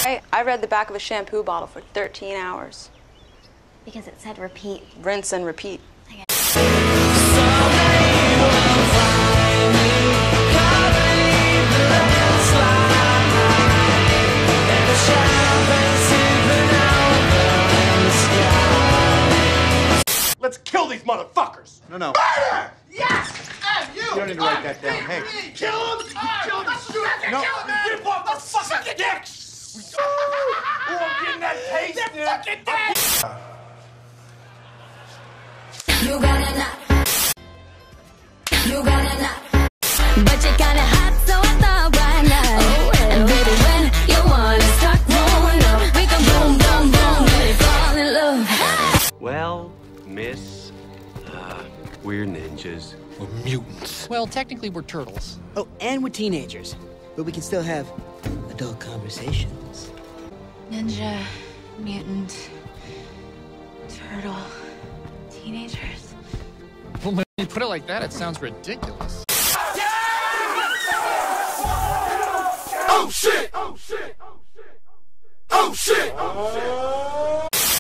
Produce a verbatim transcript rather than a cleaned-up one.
I, I read the back of a shampoo bottle for thirteen hours. Because it said repeat. Rinse and repeat. Let's kill these motherfuckers! No, no. Murder! Yes! And you! You don't need to write that down. Hey. Kill him! Kill him! Shoot him! No. Kill him, man! Rip off the fucking dicks! Oh, I'm getting that taste! They're fucking dead! You got a knot. You got a knot. But you're kinda hot, so I thought why not? Oh, well. And baby, when you wanna start rolling up, we can boom, boom, boom, and fall in love. Well, miss, uh, we're ninjas. We're mutants. Well, technically we're turtles. Oh, and we're teenagers. But we can still have adult conversations. Ninja, mutant, turtle, teenagers. Well, when you put it like that, it sounds ridiculous. Oh shit! Oh shit! Oh shit! Oh shit! Oh shit!